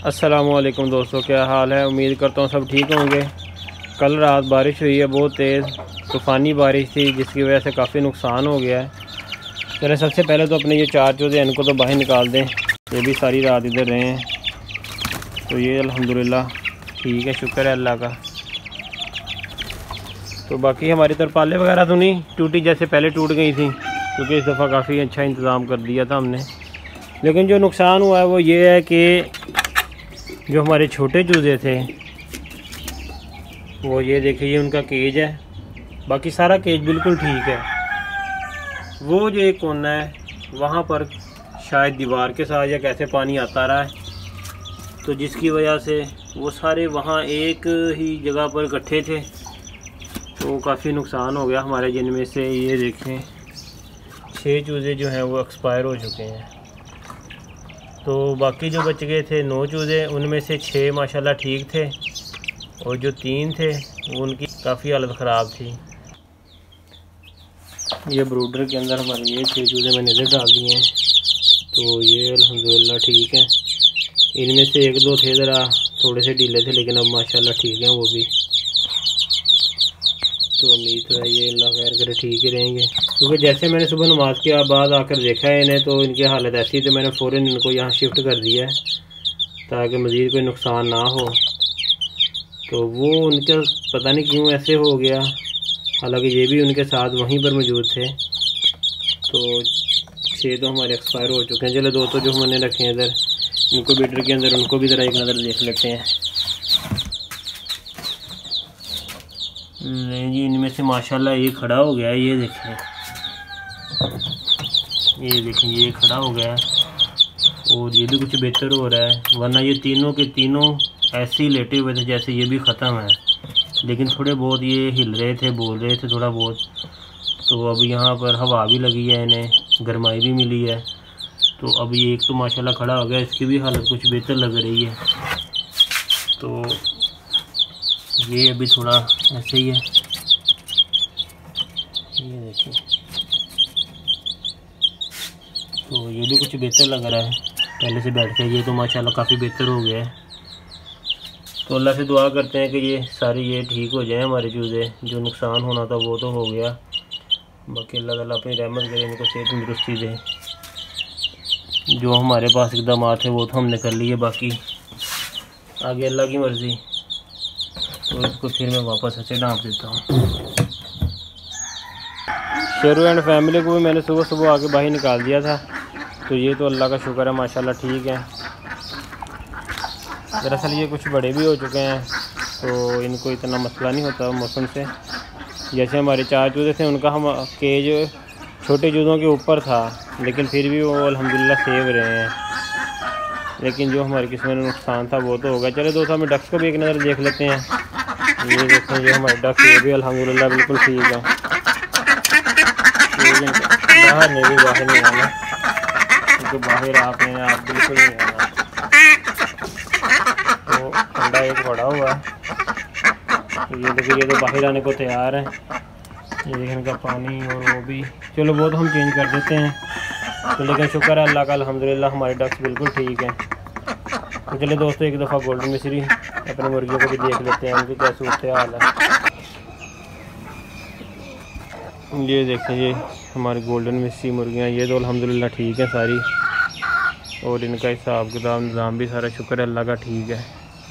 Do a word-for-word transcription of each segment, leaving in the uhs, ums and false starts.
अस्सलामुअलैकुम दोस्तों, क्या हाल है। उम्मीद करता हूँ सब ठीक होंगे। कल रात बारिश हुई है, बहुत तेज़ तूफ़ानी बारिश थी, जिसकी वजह से काफ़ी नुकसान हो गया है। चले सबसे पहले तो अपने ये चार चूज़े इनको तो बाहर निकाल दें। ये भी सारी रात इधर रहे हैं, तो ये अल्हम्दुलिल्लाह ठीक है, शुक्र है अल्लाह का। तो बाकी हमारी तरपालें वगैरह तो नहीं टूटी, जैसे पहले टूट गई थी, क्योंकि इस दफ़ा काफ़ी अच्छा इंतज़ाम कर दिया था हमने। लेकिन जो नुकसान हुआ है वो ये है कि जो हमारे छोटे चूज़े थे वो ये देखिए, ये उनका केज है, बाकी सारा केज बिल्कुल ठीक है। वो जो एक कोना है वहाँ पर शायद दीवार के साथ या कैसे पानी आता रहा है, तो जिसकी वजह से वो सारे वहाँ एक ही जगह पर इकट्ठे थे, तो काफ़ी नुकसान हो गया हमारे। जिनमें से ये देखें छः चूज़े जो हैं वो एक्सपायर हो चुके हैं। तो बाकी जो बच गए थे नौ चूज़े, उनमें से छः माशाल्लाह ठीक थे, और जो तीन थे वो उनकी काफ़ी हालत ख़राब थी। ये ब्रूडर के अंदर हमारे ये छः चूज़े मैंने इधर डाल दिए हैं, तो ये अल्हम्दुलिल्लाह ठीक है। इनमें से एक दो थे ज़रा थोड़े से ढीले थे, लेकिन अब माशाल्लाह ठीक हैं वो भी। तो उम्मीद तो है ये अल्लाह खैर करे ठीक ही रहेंगे, क्योंकि जैसे मैंने सुबह नमाज के बाद आकर देखा है इन्हें, तो इनकी हालत ऐसी, तो मैंने फ़ौरन इनको यहाँ शिफ्ट कर दिया है ताकि मज़ीद कोई नुकसान ना हो। तो वो उनका पता नहीं क्यों ऐसे हो गया, हालांकि ये भी उनके साथ वहीं पर मौजूद थे। तो छः तो हमारे एक्सपायर हो चुके हैं। चलो दो तो जो हमने रखे हैं इधर, इनको बीटर के अंदर, उनको भी ज़रा एक नज़र देख लेते हैं। नहीं जी, इनमें से माशाल्लाह ये खड़ा हो गया है, ये देखें, ये देखें ये खड़ा हो गया है, और ये भी कुछ बेहतर हो रहा है। वरना ये तीनों के तीनों ऐसे ही लेटे हुए थे जैसे ये भी ख़त्म है, लेकिन थोड़े बहुत ये हिल रहे थे, बोल रहे थे थोड़ा बहुत। तो अब यहाँ पर हवा भी लगी है, इन्हें गर्माई भी मिली है, तो अब ये एक तो माशाल्लाह खड़ा हो गया, इसकी भी हालत कुछ बेहतर लग रही है। तो ये अभी थोड़ा ऐसे ही है, ये देखिए, तो ये भी कुछ बेहतर लग रहा है पहले से बैठ के। ये तो माशाल्लाह काफ़ी बेहतर हो गया है। तो अल्लाह से दुआ करते हैं कि ये सारे ये ठीक हो जाएं हमारे चूज़े। जो नुकसान होना था वो तो हो गया, बाकी अल्लाह ताला अपनी रहमत करे, इनको सेहत तंदुरुस्ती दे। जो हमारे पास इक़दाम थे वो तो हमने कर लिए, बाकी आगे अल्लाह की मर्ज़ी। तो इसको फिर मैं वापस ऐसे डांप देता हूँ। शेरू एंड फैमिली को भी मैंने सुबह सुबह आके बाहर निकाल दिया था, तो ये तो अल्लाह का शुक्र है माशाल्लाह ठीक है। दरअसल ये कुछ बड़े भी हो चुके हैं, तो इनको इतना मसला नहीं होता मौसम से। जैसे हमारे चार चूज़े थे, उनका हम केज छोटे चूज़ों के ऊपर था, लेकिन फिर भी वो अल्हम्दुलिल्लाह सेव रहे हैं। लेकिन जो हमारी किस्मत में नुकसान था वो तो हो गया। चलो दोस्तों, हमें डक्स को भी एक नज़र देख लेते हैं। ये देखें, ये हमारे डक्स, ये भी अल्हम्दुलिल्लाह बिल्कुल ठीक है। बाहर नहीं भी बाहर नहीं आना, क्योंकि बाहर आपने आप बिल्कुल नहीं आना। तो अंडा एक बड़ा हुआ है, तो ये देखिए ये तो बाहर आने को तैयार है। ये देखें इनका पानी और वो भी, चलो वो तो हम चेंज कर देते हैं। तो लेकिन शुक्र है अल्लाह का, अल्हम्दुलिल्लाह हमारे डक्स बिल्कुल ठीक है। तो चलिए दोस्तों, एक दफ़ा गोल्डन मिस्री अपने मुर्गियों को भी देख लेते हैं, उनकी क्या सूरत हाल है। ये देखें, ये हमारी गोल्डन मिस्री मुर्गियाँ, ये तो अल्हम्दुलिल्लाह ठीक है सारी, और इनका हिसाब किताब निज़ाम भी सारा शुक्र है अल्लाह का ठीक है।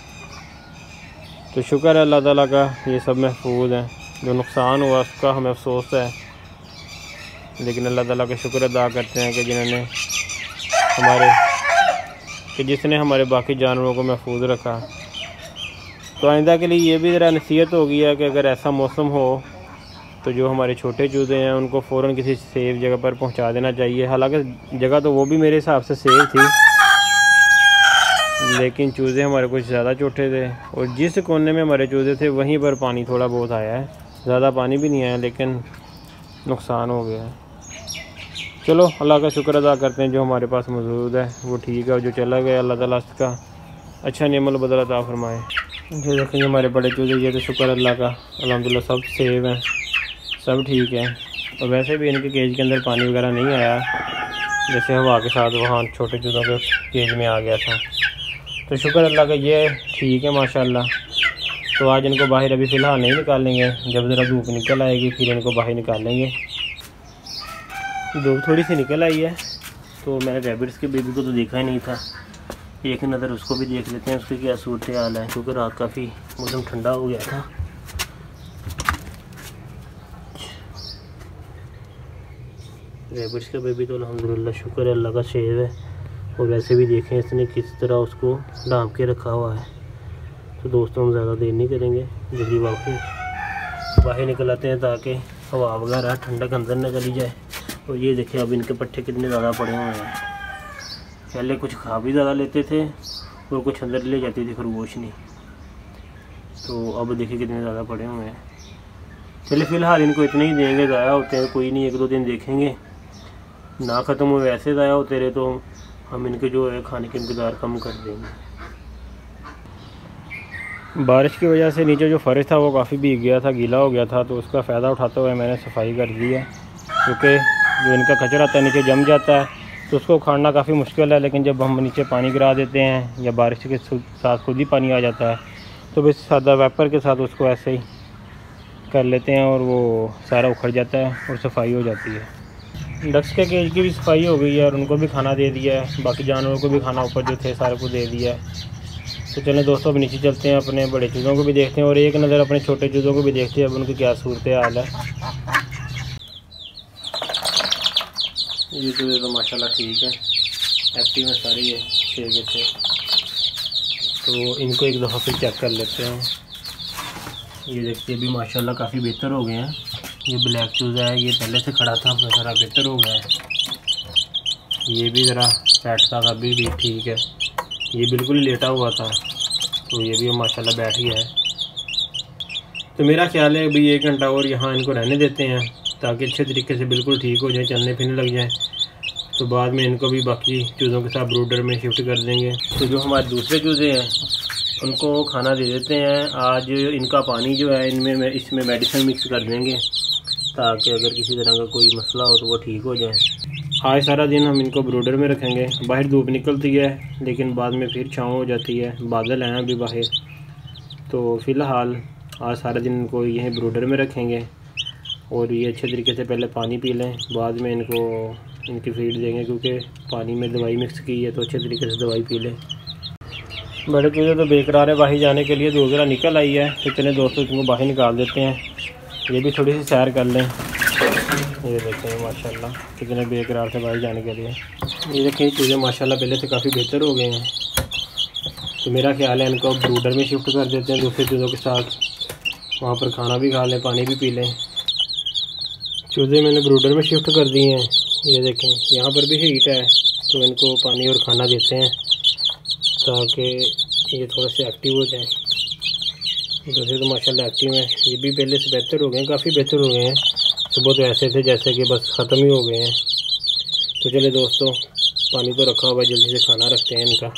तो शुक्र है अल्लाह ताला का, ये सब महफूज हैं। जो नुकसान हुआ उसका हमें अफसोस है, लेकिन अल्लाह ताला का शुक्र अदा करते हैं कि जिन्होंने हमारे कि जिसने हमारे बाकी जानवरों को महफूज रखा। तो आइंदा के लिए ये भी ज़रा नसीहत हो गई है कि अगर ऐसा मौसम हो तो जो हमारे छोटे चूज़े हैं उनको फ़ौरन किसी सेफ जगह पर पहुंचा देना चाहिए। हालांकि जगह तो वो भी मेरे हिसाब से सेफ थी, लेकिन चूज़े हमारे कुछ ज़्यादा छोटे थे, और जिस कोने में हमारे चूज़े थे वहीं पर पानी थोड़ा बहुत आया है, ज़्यादा पानी भी नहीं आया, लेकिन नुकसान हो गया है। चलो अल्लाह का शुक्र अदा करते हैं, जो हमारे पास मौजूद है वो ठीक है, और जो चला गया अल्लाह ताला उसका अच्छा नेमल बदला अता फरमाए। जो देखेंगे हमारे बड़े चूज़े, ये तो शुक्र अल्लाह का अल्हम्दुलिल्लाह सब सेव हैं, सब ठीक है। और वैसे भी इनके केज के अंदर पानी वगैरह नहीं आया, जैसे हवा के साथ वहाँ छोटे चूज़ों के केज में आ गया था। तो शुक्र अल्लाह का ये ठीक है माशाल्लाह। तो आज इनको बाहर अभी फ़िलहाल नहीं निकालेंगे, जब ज़रा धूप निकल आएगी फिर इनको बाहर निकालेंगे। धूप थोड़ी सी निकल आई है तो मैंने रैबिट्स के बेबी को तो देखा ही नहीं था, एक नज़र उसको भी देख लेते हैं उसकी क्या सूरत हाल है, क्योंकि रात काफ़ी मौसम ठंडा हो गया था। रैबिट्स का बेबी तो अल्हम्दुलिल्लाह शुक्र है अल्लाह का सेव है। और वैसे भी देखें इसने किस तरह उसको ढांप के रखा हुआ है। तो दोस्तों हम ज़्यादा देर नहीं करेंगे, जल्दी वापस बाहर निकल आते हैं ताकि हवा वगैरह ठंडक अंदर न चली जाए। और ये देखें अब इनके पट्टे कितने ज़्यादा पड़े हुए हैं। पहले कुछ खा भी ज़्यादा लेते थे और कुछ अंदर ले जाती थी खरगोश नहीं, तो अब देखिए कितने ज़्यादा पड़े हुए हैं। चलिए फ़िलहाल इनको इतने ही देंगे, ज़ाया होते हैं कोई नहीं, एक दो दिन देखेंगे, ना ख़त्म हुए वैसे ज़ाया होते रहे तो हम इनके जो है खाने की इंतज़ार कम कर देंगे। बारिश की वजह से नीचे जो फ़र्श था वो काफ़ी भीग गया था, गीला हो गया था, तो उसका फ़ायदा उठाते हुए मैंने सफाई कर दी है। क्योंकि जो इनका कचरा आता है नीचे जम जाता है तो उसको उखाड़ना काफ़ी मुश्किल है, लेकिन जब हम नीचे पानी गिरा देते हैं या बारिश के साथ खुद ही पानी आ जाता है तो बस सादा वेपर के साथ उसको ऐसे ही कर लेते हैं और वो सारा उखड़ जाता है और सफाई हो जाती है। डक्स के केज की भी सफाई हो गई है और उनको भी खाना दे दिया है, बाकी जानवरों को भी खाना ऊपर जो थे सारे को दे दिया है। तो चलें दोस्तों अब नीचे चलते हैं, अपने बड़े चूज़ों को भी देखते हैं और एक नज़र अपने छोटे चूज़ों को भी देखते हैं अब उनकी क्या सूरत हाल है। ये चूज़े तो माशाल्लाह ठीक है, एक्टिव है सारी है छः के छः। तो इनको एक दफ़ा फिर चेक कर लेते हैं। ये देखते भी माशाल्लाह काफ़ी बेहतर हो गए हैं। ये ब्लैक चूज़ा है, ये पहले से खड़ा था अब ज़रा बेहतर हो गया है। ये भी ज़रा बैठ था अभी भी ठीक है, ये बिल्कुल ही लेटा हुआ था तो ये भी माशाल्लाह बैठ गया है। तो मेरा ख्याल है अभी एक घंटा और यहाँ इनको रहने देते हैं ताकि अच्छे तरीके से बिल्कुल ठीक हो जाए, चलने फिरने लग जाए। तो बाद में इनको भी बाकी चूज़ों के साथ ब्रूडर में शिफ्ट कर देंगे। तो जो हमारे दूसरे चूज़े हैं उनको खाना दे देते हैं। आज इनका पानी जो है इनमें मैं इसमें मेडिसिन मिक्स कर देंगे ताकि अगर किसी तरह का कोई मसला हो तो वो ठीक हो जाए। आज सारा दिन हम इनको ब्रूडर में रखेंगे। बाहर धूप निकलती है लेकिन बाद में फिर छाँव हो जाती है, बादल हैं अभी बाहर। तो फ़िलहाल आज सारा दिन इनको यहीं ब्रूडर में रखेंगे और ये अच्छे तरीके से पहले पानी पी लें, बाद में इनको इनकी फीड देंगे क्योंकि पानी में दवाई मिक्स की है तो अच्छे तरीके से दवाई पी लें। बड़े चूज़े तो बेकरार है बाहर जाने के लिए, धूप ज़रा निकल आई है तो चले दोस्तों इनको बाहर निकाल देते हैं, ये भी थोड़ी सी सैर कर लें। ये देखते हैं माशाल्लाह कितने बेकरार थे बाहर जाने के लिए। ये देखें चूज़े माशाल्लाह पहले से काफ़ी बेहतर हो गए हैं। तो मेरा ख्याल है इनको अब ब्रूडर में शिफ्ट कर देते हैं दूसरे चूज़ों के साथ, वहाँ पर खाना भी खा लें पानी भी पी लें। चूज़े मैंने ब्रूडर में शिफ्ट कर दिए हैं। ये देखें यहाँ पर भी हीट है तो इनको पानी और खाना देते हैं ताकि ये थोड़ा सा एक्टिव हो जाए। दूसरे तो माशाल्लाह एक्टिव हैं, ये भी पहले से बेहतर हो गए हैं, काफ़ी बेहतर हो गए हैं। सुबह तो ऐसे थे जैसे कि बस ख़त्म ही हो गए हैं। तो चले दोस्तों पानी तो रखा हुआ है, जल्दी से खाना रखते हैं इनका।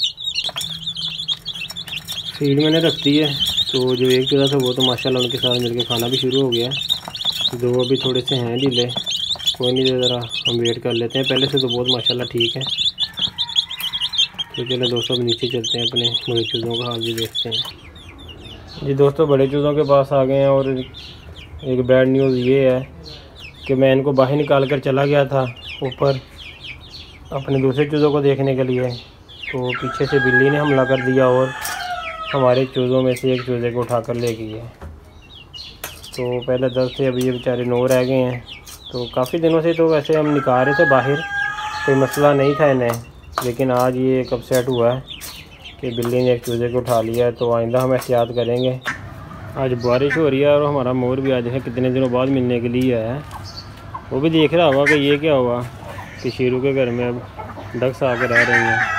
फीड मैंने रख दी है तो जो एक चूज़ा था वो तो माशाल्लाह उनके साथ मिलकर खाना भी शुरू हो गया। दो अभी थोड़े से हैं ढीले, कोई नहीं ज़रा हम वेट कर लेते हैं। पहले से तो बहुत माशाल्लाह ठीक है। तो चलो दोस्तों अब नीचे चलते हैं, अपने बड़े चूज़ों का हाल भी देखते हैं। जी दोस्तों बड़े चूज़ों के पास आ गए हैं और एक बैड न्यूज़ ये है कि मैं इनको बाहर निकाल कर चला गया था ऊपर अपने दूसरे चूज़ों को देखने के लिए, तो पीछे से बिल्ली ने हमला कर दिया और हमारे चूज़ों में से एक चूज़े को उठाकर ले गई है। तो पहले दस थे, अभी ये बेचारे नौ रह गए हैं। तो काफ़ी दिनों से तो वैसे हम निकाल रहे थे बाहर, कोई मसला नहीं था इन्हें, लेकिन आज ये एक अपसेट हुआ है कि बिल्ली ने एक चूज़े को उठा लिया है। तो आइंदा हम एहतियात करेंगे। आज बारिश हो रही है और हमारा मोर भी आज है कितने दिनों बाद मिलने के लिए है। वो भी देख रहा होगा कि ये क्या हुआ कि शेरू के घर में अब डक्स आकर रह रही हैं।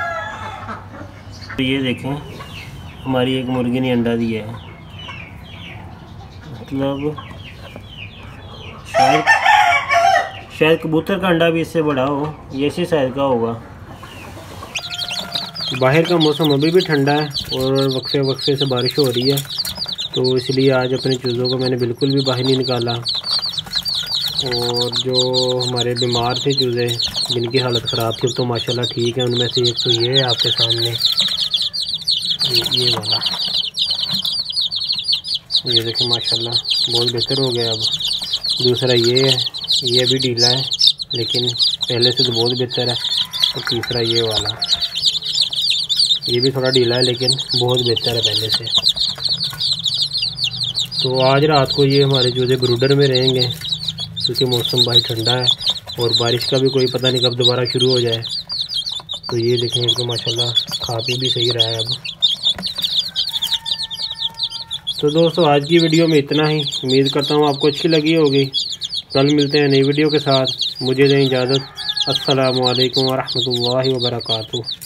तो ये देखें हमारी एक मुर्गी ने अंडा दिया है, मतलब शायद शायद कबूतर का अंडा भी इससे बड़ा हो, ये इसी साइज का होगा। बाहर का मौसम अभी भी ठंडा है और वक्फे वक्फे से बारिश हो रही है, तो इसलिए आज अपने चूज़ों को मैंने बिल्कुल भी बाहर नहीं निकाला। और जो हमारे बीमार थे चूज़े जिनकी हालत ख़राब थी तो माशाल्लाह ठीक है, उनमें से एक तो ये है आपके सामने, ये, ये वाला, ये देखें माशाल्लाह बहुत बेहतर हो गया। अब दूसरा ये है, ये भी ढीला है लेकिन पहले से तो बहुत बेहतर है। और तीसरा ये वाला, ये भी थोड़ा ढीला है लेकिन बहुत बेहतर है पहले से। तो आज रात को ये हमारे चूजे ब्रूडर में रहेंगे क्योंकि मौसम भाई ठंडा है और बारिश का भी कोई पता नहीं कब दोबारा शुरू हो जाए। तो ये देखें इनको माशाल्लाह खा पी भी सही रहा है अब। तो दोस्तों आज की वीडियो में इतना ही, उम्मीद करता हूँ आपको अच्छी लगी होगी। कल मिलते हैं नई वीडियो के साथ, मुझे दें इजाज़त। अस्सलामु अलैकुम व रहमतुल्लाहि व बरकातुहू।